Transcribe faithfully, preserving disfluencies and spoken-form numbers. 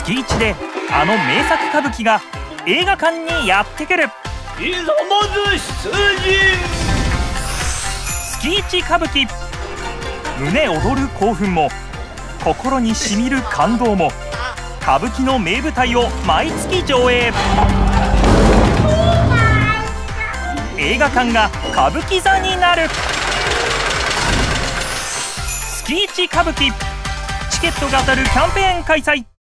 月いちであの名作歌舞伎が映画館にやってくる。 いざまず出陣。 月一歌舞伎、胸躍る興奮も心にしみる感動も歌舞伎の名舞台を毎月上映。映画館が歌舞伎座になる。月一歌舞伎チケットが当たるキャンペーン開催。